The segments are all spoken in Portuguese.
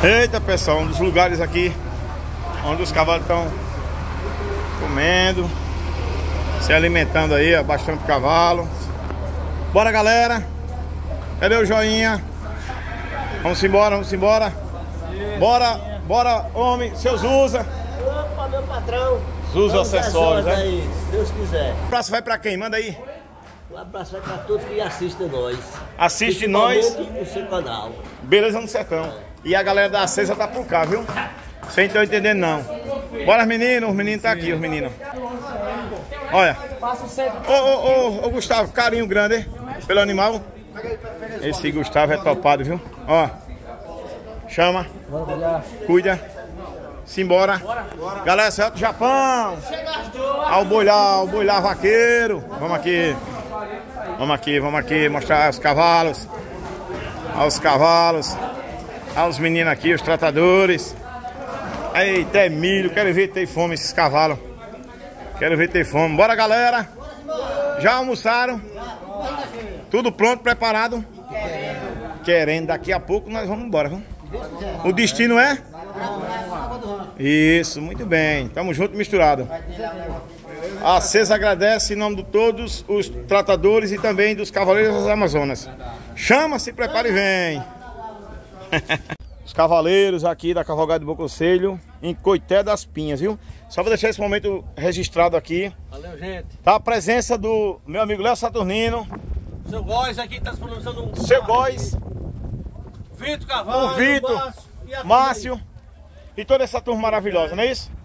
Eita, pessoal, um dos lugares aqui onde os cavalos estão comendo, se alimentando aí, ó, bastante cavalo. Bora, galera. Cadê o joinha? Vamos embora, vamos embora. Bora, bora, homem, seus usa. Opa, meu patrão. Usa acessórios, né? Aí, se Deus quiser. O abraço vai pra quem? Manda aí. Um abraço vai pra todos que assistem nós. Assiste nós. No seu canal. Beleza no Sertão. E a galera da Acesa tá por cá, viu? Sem tô entendendo não. Bora, menino, os meninos tá aqui, os meninos. Olha. Ô, Gustavo, carinho grande, hein? Pelo animal. Esse Gustavo é topado, viu? Ó. Chama. Cuida. Simbora. Galera, certo do Japão. Ao boilar vaqueiro. Vamos aqui. Vamos aqui, vamos aqui. Mostrar os cavalos. Aos cavalos. Aos meninos aqui, os tratadores. Eita, é milho. Quero ver ter fome esses cavalos. Quero ver ter fome. Bora, galera. Já almoçaram? Tudo pronto, preparado? Querendo. Daqui a pouco nós vamos embora, viu? O destino é? Isso, muito bem. Tamo junto, misturado. A Acesa agradece em nome de todos os tratadores e também dos Cavaleiros das Amazonas. Chama, se prepara e vem. Os cavaleiros aqui da Cavalgada do Bom Conselho em Coité das Pinhas, viu? Só vou deixar esse momento registrado aqui. Valeu, gente. Tá a presença do meu amigo Léo Saturnino. Seu Góis aqui tá pronunciando um... Seu Góis. Vitor Cavalo. O Vitor. Márcio. E toda essa turma maravilhosa, não é isso?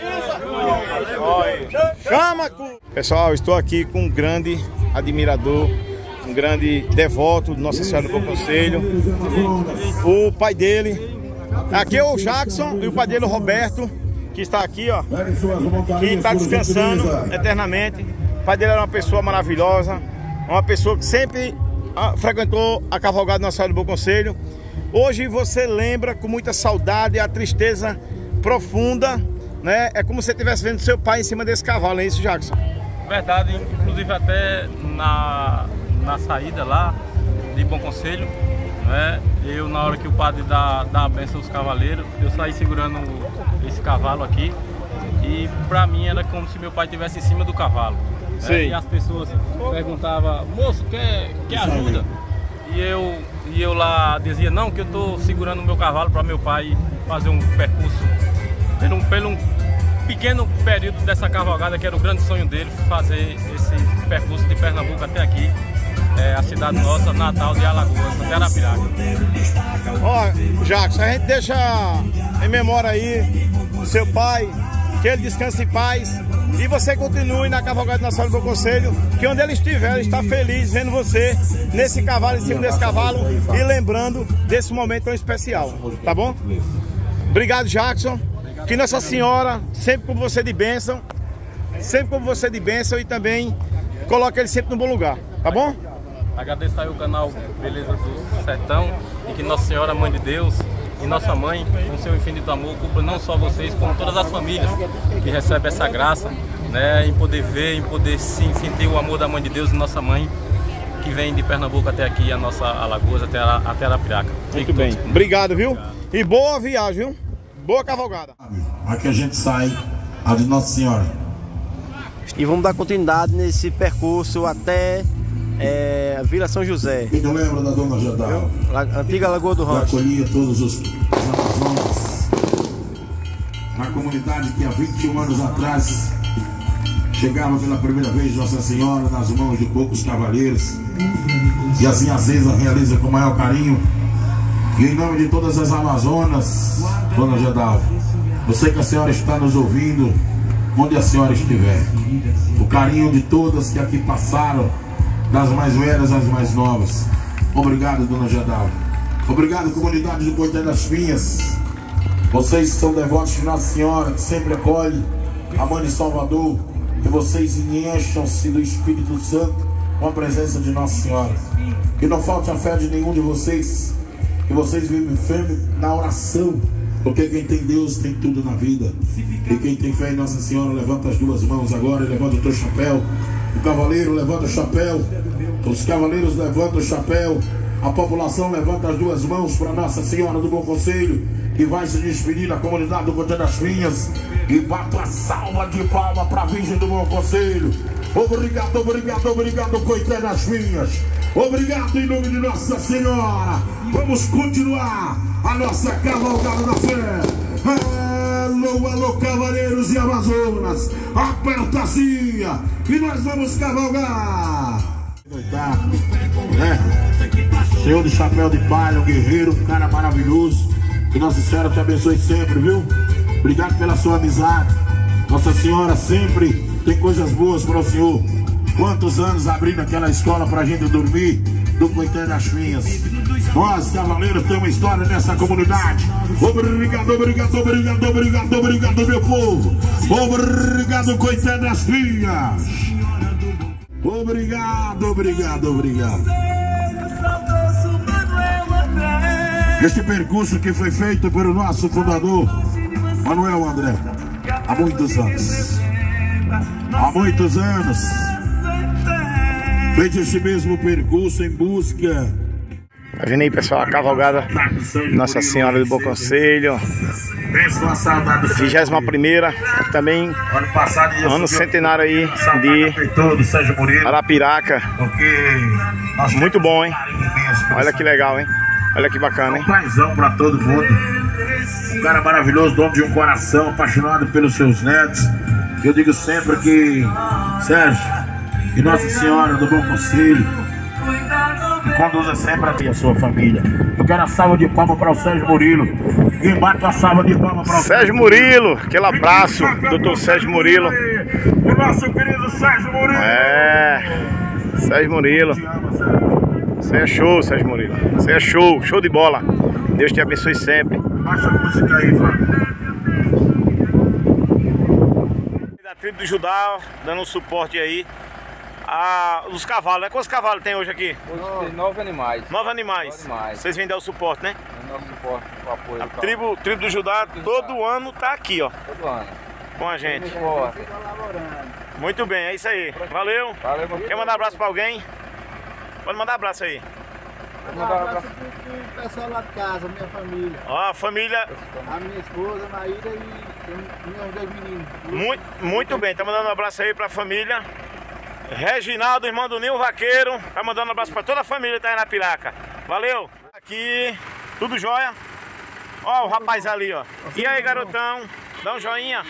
Chama! Pessoal, estou aqui com um grande admirador, um grande devoto de Nossa Senhora do Bom Conselho. O pai dele, aqui é o Jackson, e o pai dele, o Roberto, que está aqui, ó, que está descansando eternamente. O pai dele era uma pessoa maravilhosa, uma pessoa que sempre frequentou a cavalgada Nossa Senhora do Bom Conselho. Hoje você lembra com muita saudade, a tristeza profunda, né? É como se você estivesse vendo seu pai em cima desse cavalo, é isso, Jackson? Verdade, inclusive até na saída lá de Bom Conselho, né? Eu, na hora que o padre dá a bênção aos cavaleiros, eu saí segurando esse cavalo aqui e pra mim era como se meu pai estivesse em cima do cavalo, né? E as pessoas perguntavam, moço, quer ajuda? E eu lá dizia, não, que eu tô segurando o meu cavalo para meu pai fazer um percurso pelo um pequeno período dessa cavalgada, que era o grande sonho dele, fazer esse percurso de Pernambuco até aqui, a cidade nossa, natal de Alagoas, até Arapiraca. Ó, Jackson, a gente deixa em memória aí seu pai, que ele descanse em paz. E você continue na cavalgada Nossa Senhora do Bom Conselho, que onde ele estiver, ele está feliz vendo você nesse cavalo, em cima desse cavalo e lembrando desse momento tão especial, tá bom? Obrigado, Jackson. Que Nossa Senhora sempre com você de bênção, e também coloque ele sempre no bom lugar, tá bom? Agradeço aí o canal Beleza do Sertão e que Nossa Senhora, Mãe de Deus, e nossa mãe, com seu infinito amor, cubra não só vocês, como todas as famílias que recebem essa graça, né, em poder ver, em poder sim sentir o amor da Mãe de Deus e nossa mãe, que vem de Pernambuco até aqui, a nossa Alagoas, até Arapiraca. Muito bem, obrigado, viu? E boa viagem, viu? Boa cavalgada. Aqui a gente sai, a de Nossa Senhora. E vamos dar continuidade nesse percurso até Vila São José. Quem não lembra da Dona Jadal? Antiga Lagoa do Rancho. Acolhia todos os Amazonas. Na comunidade que há 21 anos atrás chegava pela primeira vez Nossa Senhora nas mãos de poucos cavaleiros. E assim a Acesa realiza com o maior carinho. E em nome de todas as Amazonas, Dona Jadal, eu sei que a senhora está nos ouvindo, onde a senhora estiver. O carinho de todas que aqui passaram, das mais velhas às mais novas. Obrigado, Dona Jadal. Obrigado, comunidade do Coité das Pinhas. Vocês são devotos de Nossa Senhora, que sempre acolhe a Mãe de Salvador. Que vocês encham-se do Espírito Santo com a presença de Nossa Senhora. Que não falte a fé de nenhum de vocês. Que vocês vivem firme na oração. Porque quem tem Deus tem tudo na vida. E quem tem fé em Nossa Senhora, levanta as duas mãos agora e levanta o teu chapéu. O cavaleiro levanta o chapéu. Os cavaleiros levantam o chapéu. A população levanta as duas mãos para Nossa Senhora do Bom Conselho. que vai se despedir da comunidade do Coité das Vinhas. E bata a salva de palma para a Virgem do Bom Conselho. Obrigado, obrigado, obrigado, Coité das Vinhas. Obrigado em nome de Nossa Senhora. Vamos continuar a nossa cavalgada da fé. Alô, alô, cavaleiros e amazonas. Aperta assim e nós vamos cavalgar. Senhor de chapéu de palha, um guerreiro, um cara maravilhoso. Que Nossa Senhora te abençoe sempre, viu? Obrigado pela sua amizade. Nossa Senhora sempre tem coisas boas para o senhor. Quantos anos abrindo aquela escola pra gente dormir do Coité das Vinhas. Nós, cavaleiros, temos uma história nessa comunidade. Obrigado, obrigado, obrigado, obrigado, obrigado, meu povo. Obrigado, Coité das Vinhas. Obrigado, obrigado, obrigado. Este percurso que foi feito pelo nosso fundador, Manuel André, há muitos anos. Há muitos anos. Fez este mesmo percurso em busca. Tá vendo aí, pessoal, a cavalgada Nossa Senhora do Bom Conselho, 21ª, também ano centenário aí de Arapiraca. Muito bom, hein? Olha que legal, hein? Olha que bacana, hein? Um paizão pra todo mundo. Um cara maravilhoso, dono de um coração, apaixonado pelos seus netos. Eu digo sempre que, Sérgio, que Nossa Senhora do Bom Conselho conduza sempre a ti e a sua família. Eu quero a salva de palmas para o Sérgio Murilo. E bate a salva de palmas para o Sérgio Murilo. Aquele abraço, doutor Sérgio Murilo. O nosso querido Sérgio Murilo. Sérgio Murilo. Você é show, Sérgio Murilo. Você é show, show de bola. Deus te abençoe sempre. Baixa a música aí, Fábio. Da tribo do Judá, dando um suporte aí. Os cavalos, né? Quantos cavalos tem hoje aqui? Hoje tem 9 animais. 9 animais. Vocês vêm dar o suporte, né? Nosso suporte, o apoio. A tribo do Judá todo ano tá aqui, ó. Todo ano. Com a gente. Muito bem, é isso aí. Valeu. Valeu. Quer mandar abraço pra alguém? Pode mandar abraço aí. Um abraço pro pessoal lá de casa, minha família. Ó, a família. A minha esposa, Maíra e meus 2 meninos. Muito bem, tá mandando um abraço aí pra família. Reginaldo, irmão do Ninho Vaqueiro, tá mandando um abraço pra toda a família que tá aí na Piraca. Valeu. Aqui, tudo jóia. Ó, o rapaz ali, ó. E aí, garotão? Dá um joinha.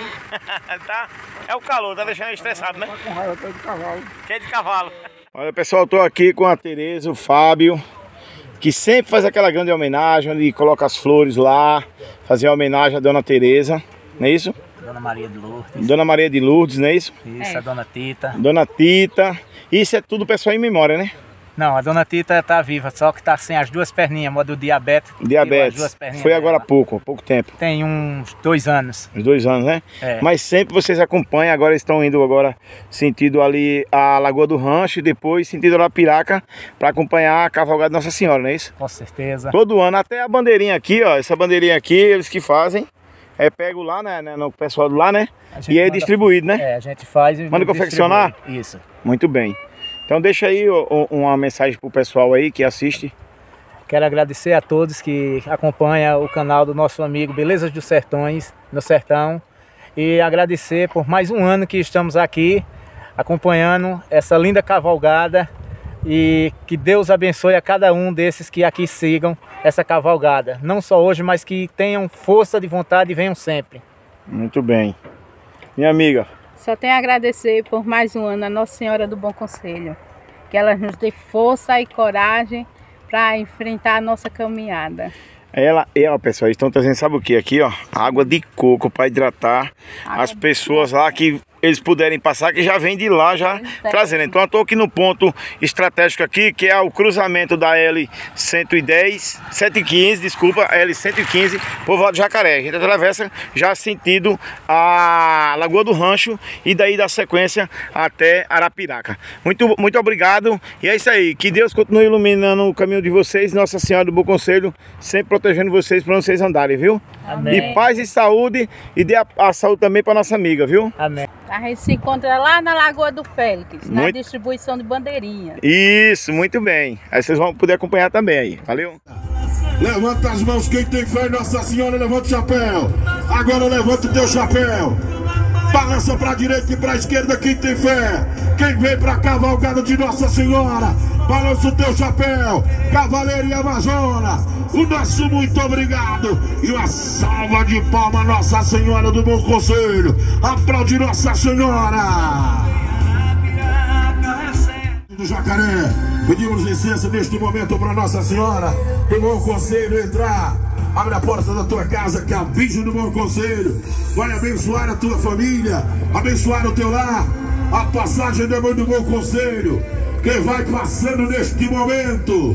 Tá? É o calor, tá deixando ele estressado, né? Com raiva, tô de cavalo. Que é de cavalo. Olha, pessoal, eu tô aqui com a Tereza, o Fábio, que sempre faz aquela grande homenagem, onde coloca as flores lá, fazer a homenagem à Dona Tereza, não é isso? Dona Maria de Lourdes. Dona Maria de Lourdes, não é isso? Isso, a Dona Tita. Dona Tita. Isso é tudo pessoal em memória, né? Não, a Dona Tita tá viva, só que tá sem as 2 perninhas, modo diabetes. Diabetes. Foi agora há pouco tempo. Tem uns 2 anos. Uns 2 anos, né? É. Mas sempre vocês acompanham, agora estão indo agora sentido ali a Lagoa do Rancho e depois sentido Arapiraca para acompanhar a cavalgada Nossa Senhora, não é isso? Com certeza. Todo ano, até a bandeirinha aqui, ó, essa bandeirinha aqui, eles que fazem. É pego lá, né, no pessoal de lá, né? E é distribuído, né? É, a gente faz e manda confeccionar? Isso. Muito bem. Então deixa aí uma mensagem pro pessoal aí que assiste. Quero agradecer a todos que acompanham o canal do nosso amigo Belezas dos Sertões, no Sertão. E agradecer por mais um ano que estamos aqui acompanhando essa linda cavalgada. E que Deus abençoe a cada um desses que aqui sigam essa cavalgada. Não só hoje, mas que tenham força de vontade e venham sempre. Muito bem. Minha amiga. Só tenho a agradecer por mais um ano a Nossa Senhora do Bom Conselho. Que ela nos dê força e coragem para enfrentar a nossa caminhada. Ela, pessoal, estão trazendo, sabe o que aqui, ó? Água de coco para hidratar as pessoas lá que eles puderem passar, que já vem de lá já trazendo. Então eu estou aqui no ponto estratégico aqui, que é o cruzamento da L110, desculpa, L115, Povoado Jacaré. A gente atravessa já sentido a Lagoa do Rancho e daí da sequência até Arapiraca. Muito obrigado e é isso aí. Que Deus continue iluminando o caminho de vocês, Nossa Senhora do Bom Conselho, sempre protegendo vocês para onde vocês andarem, viu? Amém. E paz e saúde e dê a saúde também para nossa amiga, viu? Amém. A gente se encontra lá na Lagoa do Félix, na distribuição de bandeirinhas. Isso, muito bem. Aí vocês vão poder acompanhar também aí. Valeu? Levanta as mãos, quem tem fé em Nossa Senhora, levanta o chapéu. Agora levanta o teu chapéu. Balança para a direita e para a esquerda, quem tem fé. Quem vem para a cavalgada de Nossa Senhora, balança o teu chapéu. Cavaleiro e Amazona, o nosso muito obrigado. E uma salva de palmas, Nossa Senhora do Bom Conselho. Aplaude Nossa Senhora. Do Jacaré, pedimos licença neste momento para Nossa Senhora do Bom Conselho entrar. Abre a porta da tua casa, que a Virgem do Bom Conselho vai abençoar a tua família, abençoar o teu lar. A passagem da Mãe do Bom Conselho, que vai passando neste momento.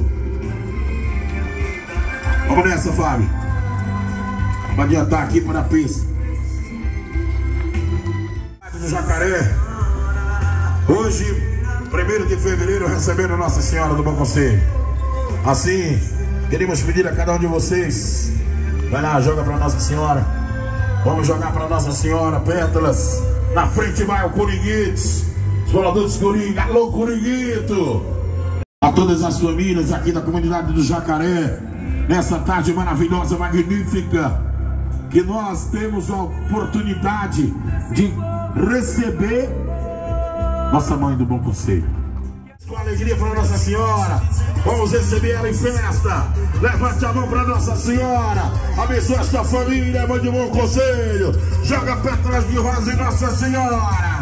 Vamos nessa, Fábio. Vamos adiantar aqui para a pista. Do Jacaré, hoje, 1º de fevereiro, recebendo Nossa Senhora do Bom Conselho. Assim, queremos pedir a cada um de vocês, vai lá, joga para Nossa Senhora. Vamos jogar para Nossa Senhora pétalas. Na frente vai o Coringuitos, os boladores Coringa. Alô, Coringuito! A todas as famílias aqui da comunidade do Jacaré, nessa tarde maravilhosa, magnífica, que nós temos a oportunidade de receber Nossa Mãe do Bom Conselho. Com alegria para Nossa Senhora, vamos receber ela em festa. Levante a mão para Nossa Senhora, abençoa esta família, Mãe do Bom Conselho. Joga pétalas de rosa em Nossa Senhora.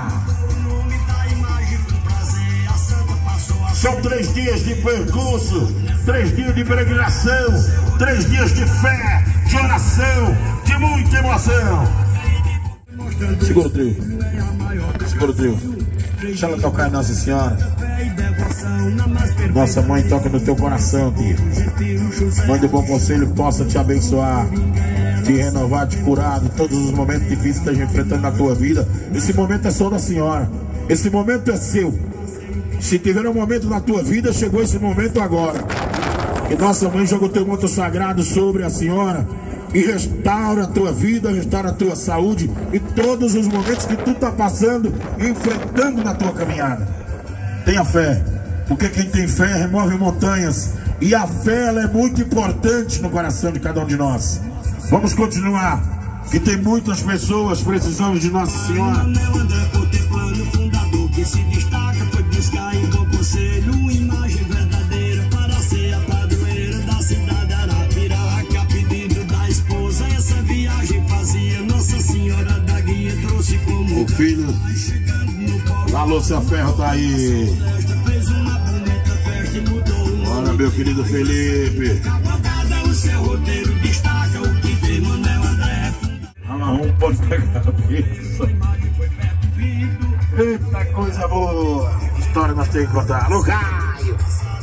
São 3 dias de percurso, 3 dias de peregrinação, 3 dias de fé, de oração, de muita emoção. Segura o trio, segura o trio. Deixa ela tocar em Nossa Senhora. Nossa Mãe, toca no teu coração, tio. Mãe do Bom Conselho possa te abençoar, te renovar, te curar de todos os momentos difíceis que estás enfrentando na tua vida. Esse momento é só da Senhora. Esse momento é seu. Se tiver um momento na tua vida, chegou esse momento agora. Que Nossa Mãe joga o teu manto sagrado sobre a Senhora e restaura a tua vida, restaura a tua saúde e todos os momentos que tu está passando e enfrentando na tua caminhada. Tenha fé, porque quem tem fé remove montanhas, e a fé ela é muito importante no coração de cada um de nós. Vamos continuar, que tem muitas pessoas precisando de Nossa Senhora. Se destaca, foi buscar em Bom Conselho uma imagem verdadeira para ser a padroeira da cidade Arapiraca. A pedido da esposa, essa viagem fazia. Nossa Senhora da Guia trouxe como o filho. Alô, seu Ferro tá aí. Olha, meu querido Felipe. O seu roteiro destaca o que fez Manuel André. Um pode pegar isso. Eita coisa boa! História nós temos que contar. Alô, Caio!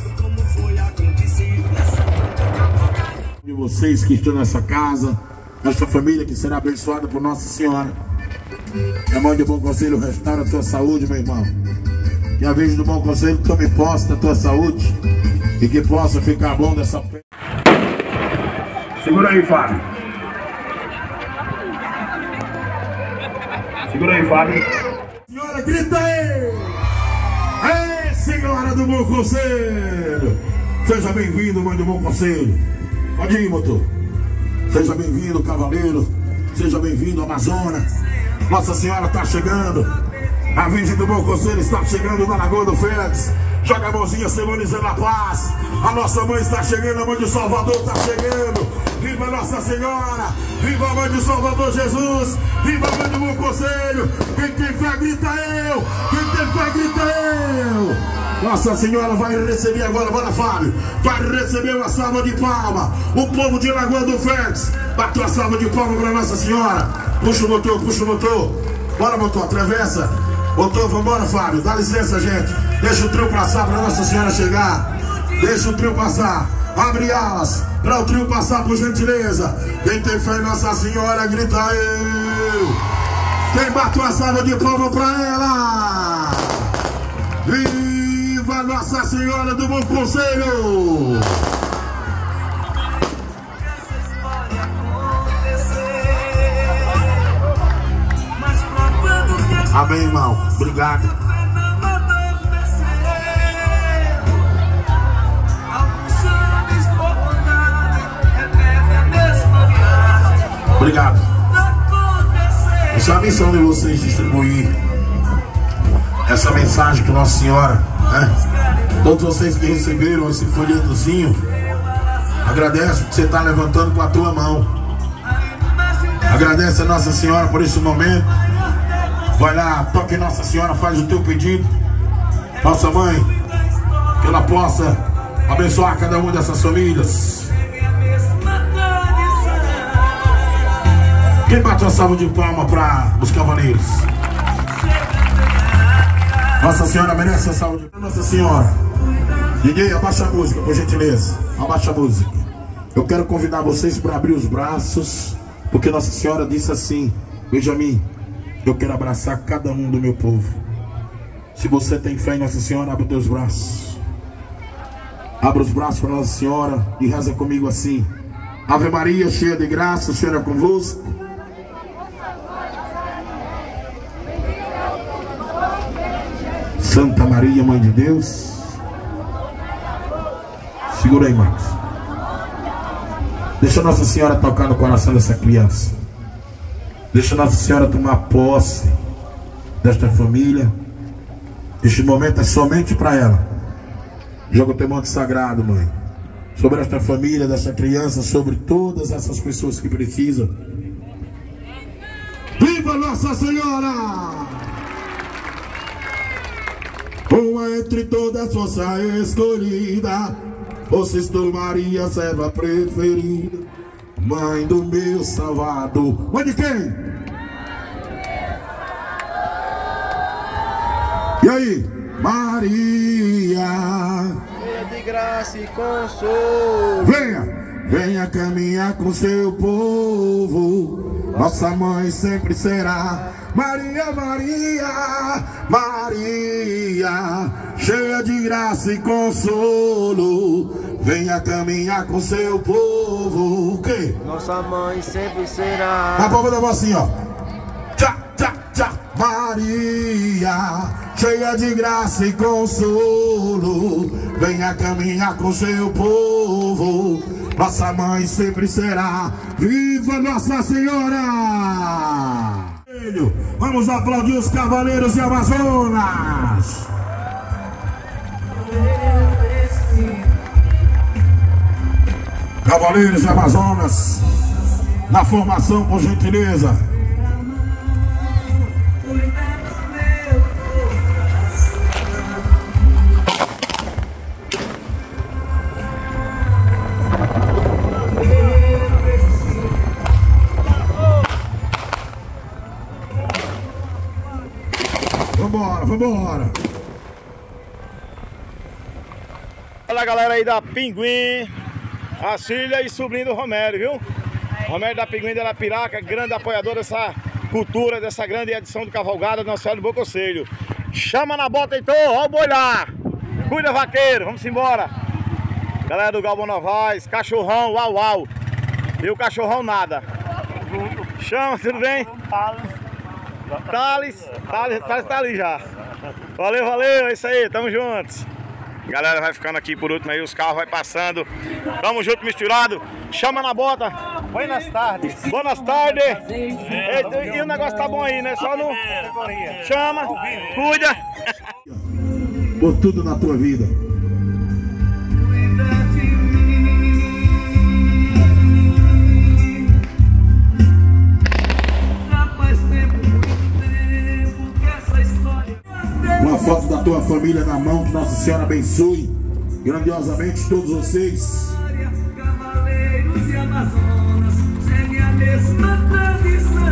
De vocês que estão nessa casa, nessa família que será abençoada por Nossa Senhora. Que a Mãe do Bom Conselho restaura a tua saúde, meu irmão. Que a Virgem do Bom Conselho tome posse da tua saúde e que possa ficar bom dessa pé. Segura aí, Fábio. Segura aí, Fábio. Senhora, grita aí! Ei, Senhora do Bom Conselho! Seja bem-vindo, Mãe do Bom Conselho. Pode ir, motor. Seja bem-vindo, cavaleiro. Seja bem-vindo, Amazona. Nossa Senhora está chegando. A Virgem do Bom Conselho está chegando na Lagoa do Félix. Joga a mãozinha simbolizando a paz. A nossa mãe está chegando, a Mãe do Salvador está chegando. Viva Nossa Senhora! Viva a Mãe do Salvador Jesus! Viva a Mãe do Bom Conselho! Quem tem fé grita eu! Quem tem fé grita eu! Nossa Senhora vai receber agora, bora Fábio! Vai receber uma salva de palma! O povo de Lagoa do Félix! Bateu a salva de palma para Nossa Senhora! Puxa o motor, puxa o motor! Bora, motor, atravessa! Motor, vambora, Fábio! Dá licença, gente! Deixa o trio passar para Nossa Senhora chegar! Deixa o trio passar! Abre alas para o trio passar, por gentileza. Quem tem fé em Nossa Senhora, grita eu. Quem bate uma salva de palmas para ela. Viva Nossa Senhora do Bom Conselho. Amém, irmão. Obrigado. Obrigado. Essa é a missão de vocês, distribuir essa mensagem que Nossa Senhora, né? Todos vocês que receberam esse folhetozinho, agradece que você está levantando com a tua mão. Agradece a Nossa Senhora por esse momento. Vai lá, toque Nossa Senhora, faz o teu pedido. Nossa Mãe, que ela possa abençoar cada uma dessas famílias. Quem bate uma salva de palma para os cavaleiros? Nossa Senhora merece a salva de palma. Nossa Senhora. DJ, abaixa a música, por gentileza. Abaixa a música. Eu quero convidar vocês para abrir os braços, porque Nossa Senhora disse assim: Benjamin, eu quero abraçar cada um do meu povo. Se você tem fé em Nossa Senhora, abre os teus braços. Abra os braços para Nossa Senhora e reza comigo assim: Ave Maria, cheia de graça, o Senhor é convosco. Santa Maria, Mãe de Deus. Segura aí, Marcos. Deixa Nossa Senhora tocar no coração dessa criança. Deixa Nossa Senhora tomar posse desta família. Este momento é somente para ela. Joga o teu manto sagrado, Mãe, sobre esta família, desta criança, sobre todas essas pessoas que precisam. Viva Nossa Senhora! Uma entre todas força escolhida, vocês tu Maria, serva preferida, Mãe do meu Salvador. Mãe de quem? E aí? Maria, cheia de graça e consolo. Venha caminhar com seu povo. Nossa mãe sempre será Maria, Maria, Maria, cheia de graça e consolo. Venha caminhar com seu povo. O quê? Nossa mãe sempre será. A palma da mão assim, ó. Tchá, tchá, tchá. Maria, cheia de graça e consolo. Venha caminhar com seu povo. Nossa mãe sempre será. Viva Nossa Senhora! Vamos aplaudir os cavaleiros de Amazonas. Cavaleiros de Amazonas, na formação, por gentileza. Vambora! Olha a galera aí da Pinguim, a Cília e sobrinho do Romério, viu? Romério da Pinguim de Arapiraca, grande apoiador dessa cultura, dessa grande edição de cavalgada do Nossa Senhora do Bom Conselho. Chama na bota, Heitor, ó o boi lá! Cuida, vaqueiro, vamos embora! Galera do Galvão Novaes, cachorrão, uau, uau! E o cachorrão nada. Chama, tudo bem? Thales tá ali já. Valeu, é isso aí, tamo juntos. Galera vai ficando aqui por último aí, os carros vai passando. Tamo junto, misturado. Chama na bota. Buenas tardes. Buenas tardes. E o negócio tá bom aí, né? Só no... Chama, cuida. Por tudo na tua vida. Uma foto da tua família na mão, que Nossa Senhora abençoe grandiosamente todos vocês. Cavaleiros e Amazonas, segue a mesma tradição.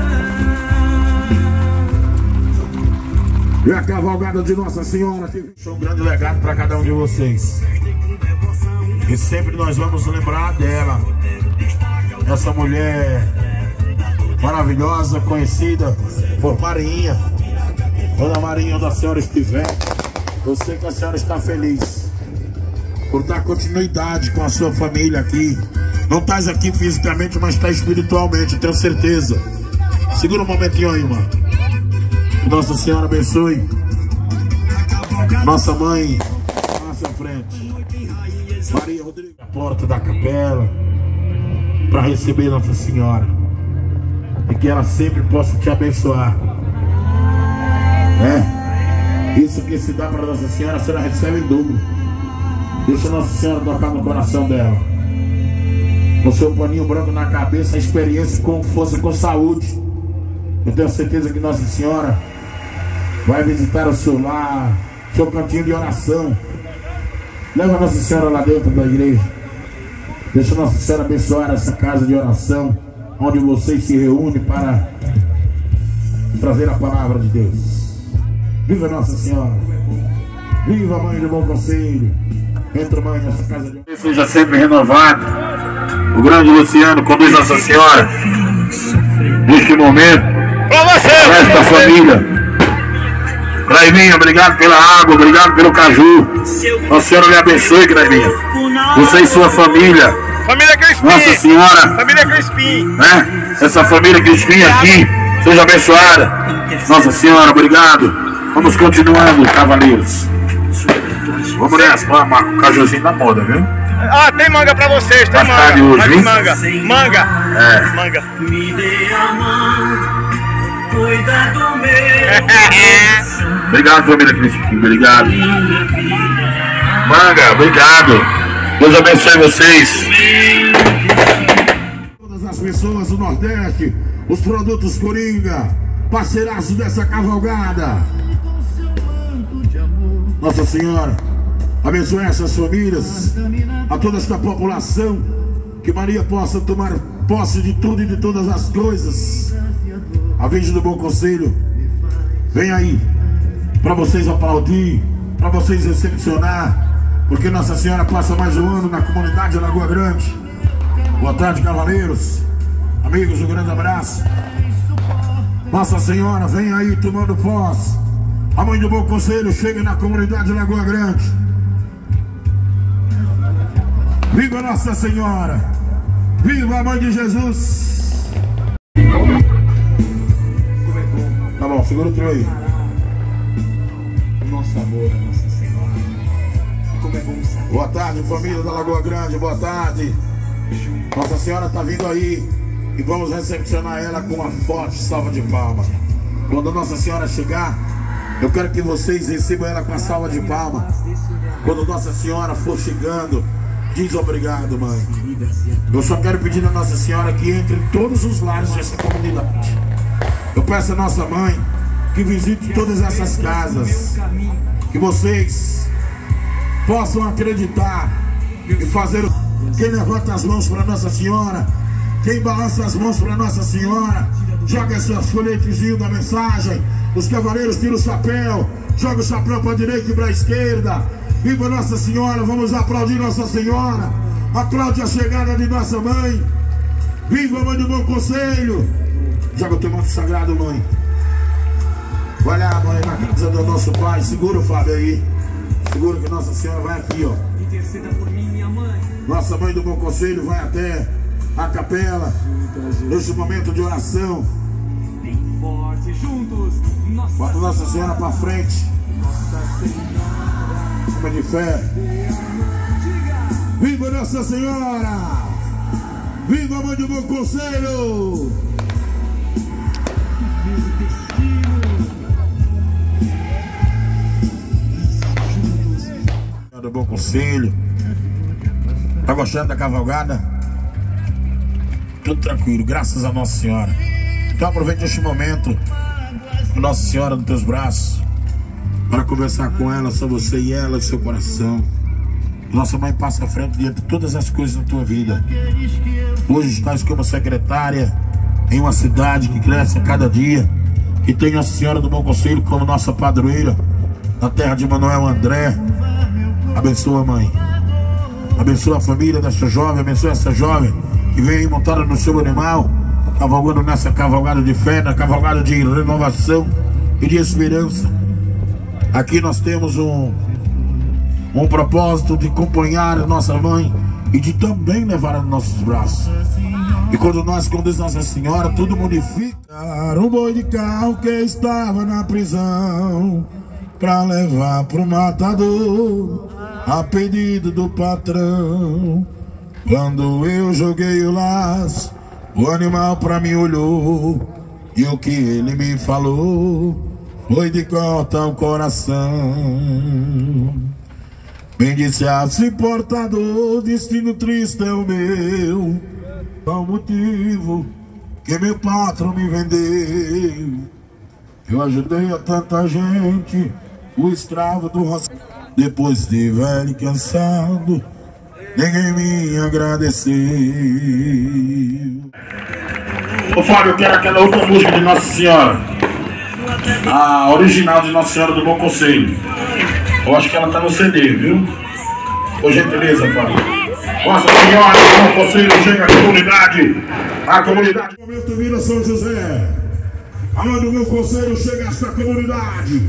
E a cavalgada de Nossa Senhora, que deixou um grande legado para cada um de vocês. E sempre nós vamos lembrar dela, essa mulher maravilhosa, conhecida por Marinha. Dona Marinha, onde a senhora estiver, eu sei que a senhora está feliz por dar continuidade com a sua família aqui. Não estás aqui fisicamente, mas está espiritualmente, tenho certeza. Segura um momentinho aí, irmão. Que Nossa Senhora abençoe. Nossa mãe, passe à frente. Maria Rodrigues, a porta da capela, para receber Nossa Senhora. e que ela sempre possa te abençoar. Isso que se dá para Nossa Senhora, a senhora recebe em dobro. Deixa Nossa Senhora tocar no coração dela. Com seu paninho branco na cabeça, a experiência com força, com saúde. Eu tenho certeza que Nossa Senhora vai visitar o seu lar, seu cantinho de oração. Leva Nossa Senhora lá dentro da igreja. Deixa Nossa Senhora abençoar essa casa de oração, onde vocês se reúnem para trazer a palavra de Deus. Viva Nossa Senhora! Viva a Mãe do Bom Conselho! Entra, mãe, nessa casa de oração. Seja sempre renovado. O grande Luciano conduz Nossa Senhora neste momento. Pra você! Esta família. Craiminha, obrigado pela água, obrigado pelo caju. Nossa Senhora lhe abençoe, Craiminha. Você e sua família. Família Crispim! Nossa Senhora! Família Crispim! Essa família Crispim aqui, seja abençoada. Nossa Senhora, obrigado. Vamos continuando, cavaleiros. Vamos nessa, o cajuzinho da moda, viu? Ah, tem manga pra vocês, tem manga. Hoje, tem manga. Manga. Manga. Me dê a mão, cuida do meu. Obrigado, família Crispim, obrigado. Manga, obrigado. Deus abençoe vocês. Todas as pessoas do Nordeste, os produtos Coringa, parceiraços dessa cavalgada. Nossa Senhora abençoe essas famílias, a toda esta população, que Maria possa tomar posse de tudo e de todas as coisas. A Virgem do Bom Conselho vem aí para vocês aplaudir, para vocês recepcionar, porque Nossa Senhora passa mais um ano na comunidade Lagoa Grande. Boa tarde, cavaleiros, amigos, um grande abraço. Nossa Senhora vem aí tomando posse. A Mãe do Bom Conselho chega na comunidade Lagoa Grande. Viva Nossa Senhora! Viva a Mãe de Jesus! Tá bom, segura o trio aí. Nosso amor, Nossa Senhora. Como é bom saber. Boa tarde, família da Lagoa Grande, boa tarde. Nossa Senhora tá vindo aí e vamos recepcionar ela com uma forte salva de palmas. Quando a Nossa Senhora chegar, eu quero que vocês recebam ela com a salva de palmas. Quando Nossa Senhora for chegando, diz obrigado, mãe. Eu só quero pedir a Nossa Senhora que entre em todos os lares dessa comunidade. Eu peço a nossa mãe que visite todas essas casas, que vocês possam acreditar e fazer. Quem levanta as mãos para Nossa Senhora, quem balança as mãos para Nossa Senhora, joga seus folhetezinhos da mensagem. Os cavaleiros tiram o chapéu, joga o chapéu para a direita e para a esquerda. Viva Nossa Senhora, vamos aplaudir Nossa Senhora. Aplaude a chegada de nossa mãe. Viva a Mãe do Bom Conselho. Joga o teu manto sagrado, mãe. Vai lá, mãe, na casa do nosso pai. Segura o Fábio aí. Segura que Nossa Senhora vai aqui, ó. Nossa Mãe do Bom Conselho vai até a capela neste momento de oração. Bota Nossa Senhora para frente. Uma de fé. Viva Nossa Senhora! Viva a Mãe do Bom Conselho! Do Bom Conselho. Tá gostando da cavalgada? Tudo tranquilo, graças a Nossa Senhora. Então aproveite este momento com Nossa Senhora nos teus braços, para conversar com ela, só você e ela e seu coração. Nossa mãe passa à frente de todas as coisas na tua vida. Hoje estás como secretária em uma cidade que cresce a cada dia, que tem Nossa Senhora do Bom Conselho como nossa padroeira, na terra de Manuel André. Abençoa, mãe. Abençoa a família dessa jovem, abençoa essa jovem que vem montada no seu animal, cavalgando nessa cavalgada de fé, na cavalgada de renovação e de esperança. Aqui nós temos um propósito de acompanhar a nossa mãe e de também levar a nossos braços. E quando nós conduzimos Nossa Senhora, tudo modifica. Um boi de carro que estava na prisão, pra levar pro matador, a pedido do patrão. Quando eu joguei o laço, O animal pra mim olhou, e o que ele me falou foi de cortar o coração. Bem disse assim, portador, destino triste é o meu, qual motivo que meu patrão me vendeu? Eu ajudei a tanta gente, o escravo do roçado. Depois de velho e cansado, ninguém me agradeceu. Ô Fábio, eu quero aquela outra música de Nossa Senhora, a original de Nossa Senhora do Bom Conselho. Eu acho que ela tá no CD, viu? Por gentileza, Fábio. Nossa Senhora do Bom Conselho chega à comunidade. A comunidade. No momento Vila São José, aonde o meu conselho chega a esta comunidade.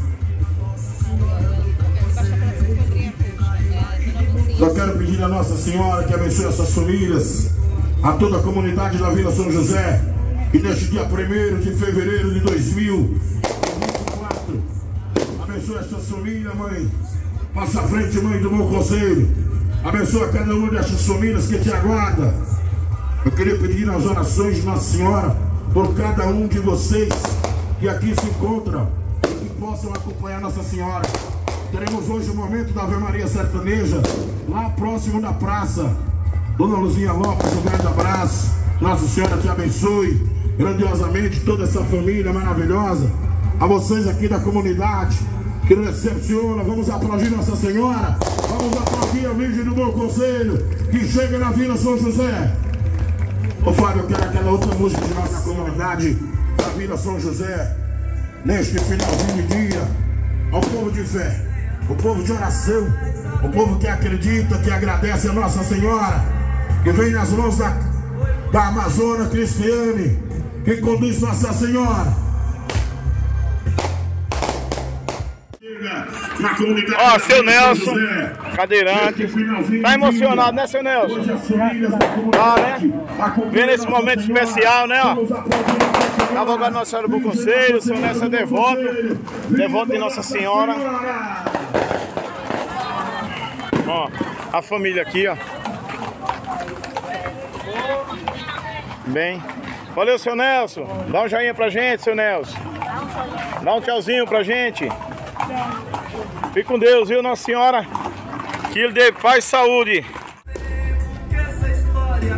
Só quero pedir a Nossa Senhora que abençoe essas famílias, a toda a comunidade da Vila São José, e neste dia 1º de fevereiro de 2024, abençoe essas famílias, mãe. Passa à frente, mãe do meu conselho. Abençoa cada uma dessas famílias que te aguarda. Eu queria pedir as orações de Nossa Senhora por cada um de vocês que aqui se encontram e que possam acompanhar Nossa Senhora. Teremos hoje o momento da Ave Maria Sertaneja, lá próximo da praça. Dona Luzinha Lopes, um grande abraço. Nossa Senhora te abençoe grandiosamente, toda essa família maravilhosa. A vocês aqui da comunidade que nos recepciona, vamos aplaudir Nossa Senhora. Vamos aplaudir a Virgem do Bom Conselho que chega na Vila São José. Ô Fábio, eu quero aquela outra música de nossa comunidade da Vila São José, neste finalzinho de dia, ao povo de fé, o povo de oração, o povo que acredita, que agradece a Nossa Senhora, que vem nas mãos da Amazônia Cristiane, que conduz Nossa Senhora. Ó, seu Nelson, cadeirante, tá emocionado, né, seu Nelson? Tá, né? Vendo esse momento especial, né, ó. Cavalgando Nossa Senhora do Bom Conselho, o seu Nelson é devoto de Nossa Senhora. Ó, a família aqui, ó. Bem, valeu, seu Nelson. Dá um joinha pra gente, seu Nelson. Dá um tchauzinho pra gente. Fique com Deus, viu, Nossa Senhora? Que Ele dê paz e saúde. Que essa história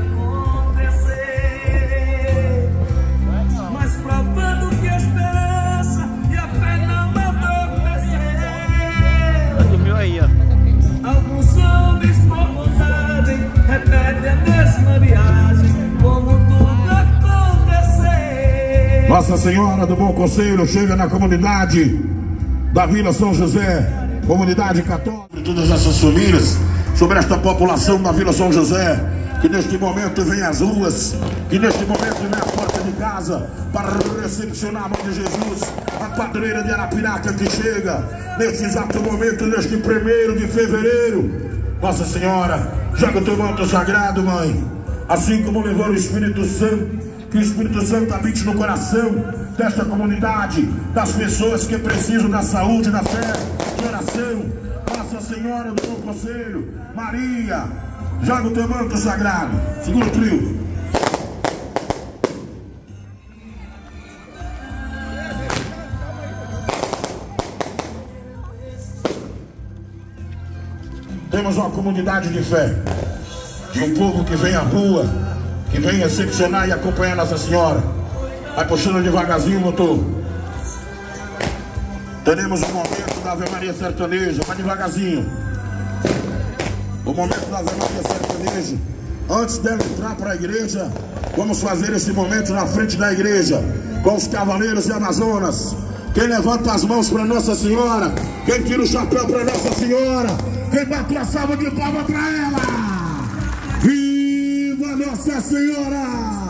acontecer, mas provando que a esperança e a fé não adormecer. Dormiu aí, ó. Alguns homens por vontade repetem a mesma viagem, como tudo acontecer. Nossa Senhora do Bom Conselho chega na comunidade da Vila São José, comunidade católica, de todas essas famílias, sobre esta população da Vila São José, que neste momento vem às ruas, que neste momento vem à porta de casa para recepcionar a mãe de Jesus, a padroeira de Arapiraca que chega neste exato momento, neste 1º de fevereiro. Nossa Senhora, joga o teu manto sagrado, mãe, assim como levou o Espírito Santo, que o Espírito Santo habite no coração desta comunidade, das pessoas que precisam da saúde, da fé, de oração. Nossa Senhora do Bom Conselho, Maria, joga o teu manto sagrado. Segura o trio. Temos uma comunidade de fé, de um povo que vem à rua, que vem recepcionar e acompanhar Nossa Senhora. Vai puxando devagarzinho, motor. Teremos o momento da Ave Maria Sertaneja. Vai devagarzinho. O momento da Ave Maria Sertaneja. Antes dela entrar para a igreja, vamos fazer esse momento na frente da igreja, com os cavaleiros e amazonas. Quem levanta as mãos para Nossa Senhora, quem tira o chapéu para Nossa Senhora, quem bate a salva de palma para ela. Viva Nossa Senhora!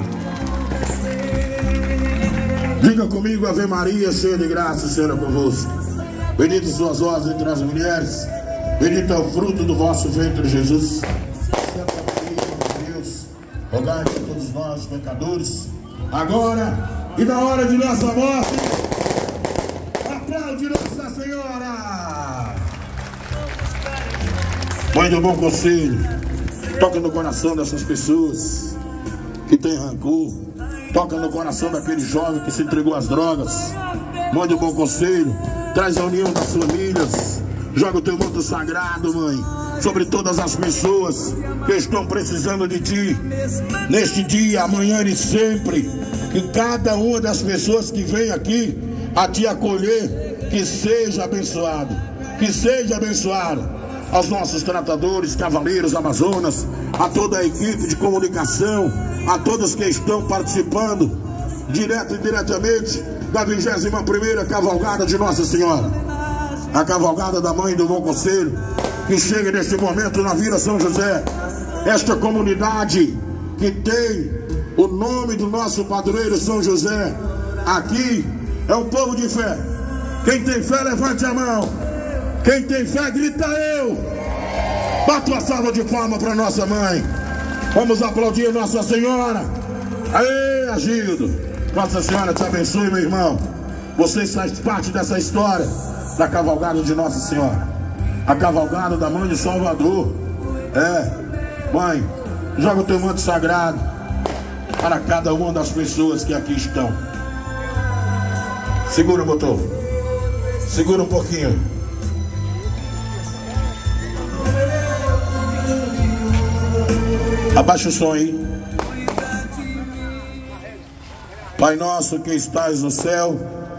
Diga comigo, Ave Maria, cheia de graça, o Senhor é convosco. Bendita suas vozes entre as mulheres, bendito é o fruto do vosso ventre, Jesus. Santa Maria, Deus, rogai por todos nós, pecadores, agora e na hora de nossa morte. Aplaude Nossa Senhora! Mãe do Bom Conselho, toca no coração dessas pessoas. que tem rancor. Toca no coração daquele jovem que se entregou às drogas. Mande um bom conselho. Traz a união das famílias. Joga o teu manto sagrado, mãe, sobre todas as pessoas que estão precisando de ti. Neste dia, amanhã e sempre. Que cada uma das pessoas que vem aqui a te acolher, que seja abençoado. Que seja abençoado. Aos nossos tratadores, cavaleiros, amazonas, a toda a equipe de comunicação, a todos que estão participando, direto e diretamente, da 21ª Cavalgada de Nossa Senhora. A Cavalgada da Mãe do Bom Conselho, que chega neste momento na Vila São José. Esta comunidade que tem o nome do nosso padroeiro São José. Aqui é um povo de fé. Quem tem fé, levante a mão. Quem tem fé, grita eu. Bata uma salva de palmas para nossa mãe. Vamos aplaudir Nossa Senhora. Aê, Agildo. Nossa Senhora te abençoe, meu irmão. Você faz parte dessa história da Cavalgada de Nossa Senhora. A Cavalgada da Mãe de Salvador. Mãe, joga o teu manto sagrado para cada uma das pessoas que aqui estão. Segura o motor. Segura um pouquinho. Abaixa o som aí. Pai nosso que estais no céu,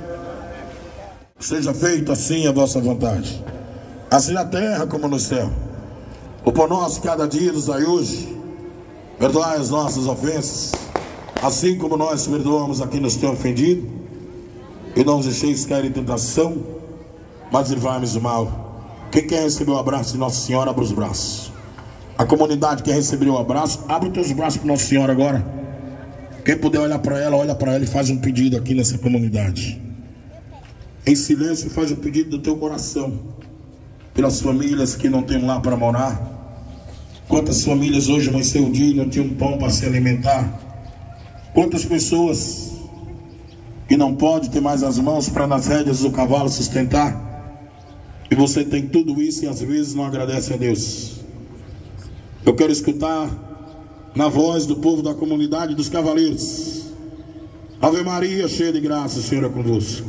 seja feito assim a vossa vontade, assim na terra como no céu. O pão nosso cada dia nos dai hoje. Perdoai as nossas ofensas, assim como nós perdoamos a quem nos tem ofendido. E não nos deixeis cair em tentação, mas livrai-nos do mal. Quem quer receber o abraço de Nossa Senhora, abra os braços. A comunidade que recebeu o abraço, abre os teus braços para Nossa Senhora agora. Quem puder olhar para ela, olha para ela e faz um pedido aqui nessa comunidade. Em silêncio, faz um pedido do teu coração. Pelas famílias que não têm lá para morar. Quantas famílias hoje amanheceu o dia e não tinham um pão para se alimentar. Quantas pessoas que não podem ter mais as mãos para nas rédeas do cavalo sustentar. E você tem tudo isso e às vezes não agradece a Deus. Eu quero escutar na voz do povo da comunidade dos cavaleiros. Ave Maria, cheia de graça, o Senhor é convosco.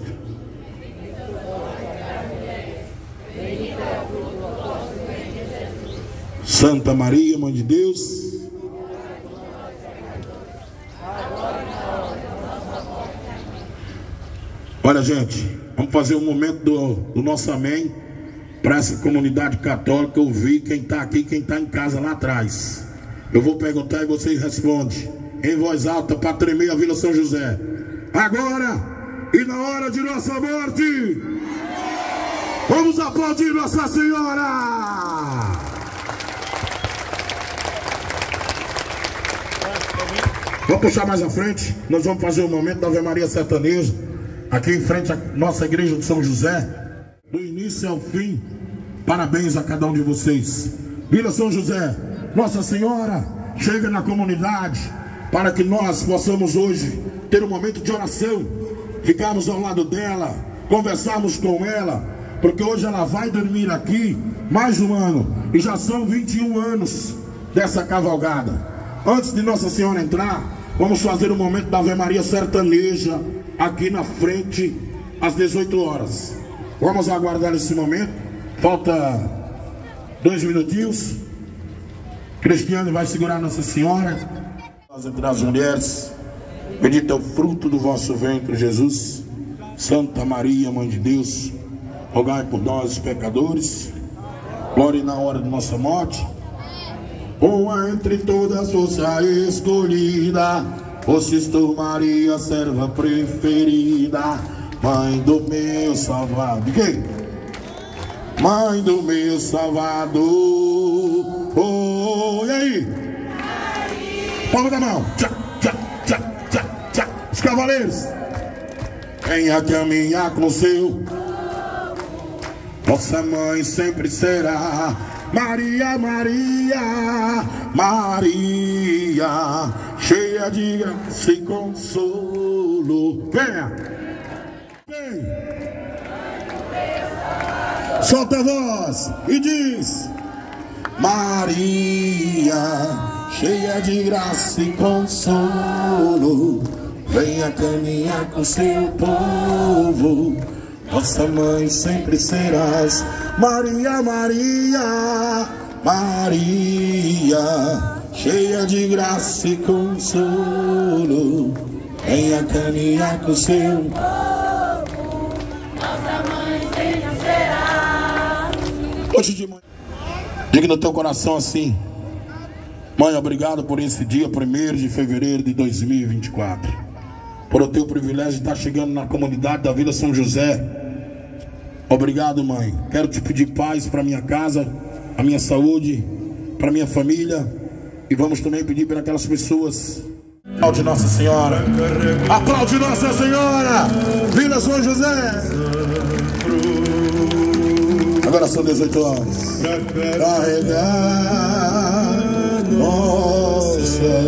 Santa Maria, Mãe de Deus. Olha, gente, vamos fazer um momento do nosso amém para essa comunidade católica ouvir quem está aqui, quem está em casa lá atrás. Eu vou perguntar e vocês respondem em voz alta para tremer a Vila São José. Agora e na hora de nossa morte, vamos aplaudir Nossa Senhora. Vamos puxar mais à frente. Nós vamos fazer o momento da Ave Maria Sertaneja aqui em frente à nossa igreja de São José. Do início ao fim, parabéns a cada um de vocês. Vila São José, Nossa Senhora chega na comunidade para que nós possamos hoje ter um momento de oração, ficarmos ao lado dela, conversarmos com ela, porque hoje ela vai dormir aqui mais um ano, e já são 21 anos dessa cavalgada. Antes de Nossa Senhora entrar, vamos fazer um momento da Ave Maria Sertaneja aqui na frente às 18 horas. Vamos aguardar esse momento. Falta 2 minutinhos. Cristiano vai segurar Nossa Senhora. Nós entre as mulheres, bendito é o fruto do vosso ventre, Jesus. Santa Maria, Mãe de Deus, rogai por nós, os pecadores, glória na hora de nossa morte. Boa entre todas fosse a escolhida, fosses tu, Maria, serva preferida. Mãe do meu Salvador. De quem? Mãe do meu Salvador. Oh, e aí? Palma da mão. Tchá, tchá, tchá, tchá, tchá. Os cavaleiros. Venha caminhar com o seu. Nossa mãe sempre será Maria, Maria, Maria, cheia de graça e consolo. Venha. Solta a voz e diz: Maria, cheia de graça e consolo, venha caminhar com seu povo. Nossa mãe sempre serás, Maria, Maria, Maria, cheia de graça e consolo, venha caminhar com seu povo. Nossa mãe sempre será. Hoje de manhã, diga no teu coração assim: mãe, obrigado por esse dia 1º de fevereiro de 2024, por o teu privilégio de estar chegando na comunidade da Vila São José. Obrigado, mãe. Quero te pedir paz para minha casa, a minha saúde, para minha família, e vamos também pedir para aquelas pessoas. Aplaude Nossa Senhora, aplaude Nossa Senhora, Vila São José. Agora são 18 horas. Carregar nossa.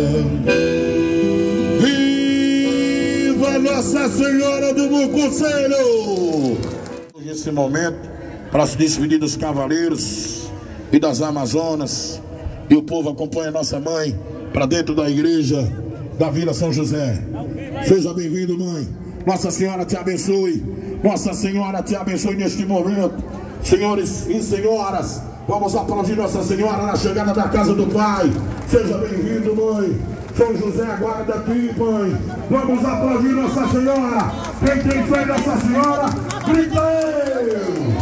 Viva Nossa Senhora do Bom Conselho! Nesse momento, para se despedir dos cavaleiros e das Amazonas, e o povo acompanha a nossa mãe para dentro da igreja da Vila São José. Seja bem-vindo, mãe. Nossa Senhora te abençoe. Nossa Senhora te abençoe neste momento. Senhores e senhoras, vamos aplaudir Nossa Senhora na chegada da casa do Pai. Seja bem-vindo, mãe. São José aguarda aqui, mãe. Vamos aplaudir Nossa Senhora. Quem tem fé em Nossa Senhora, grita eu!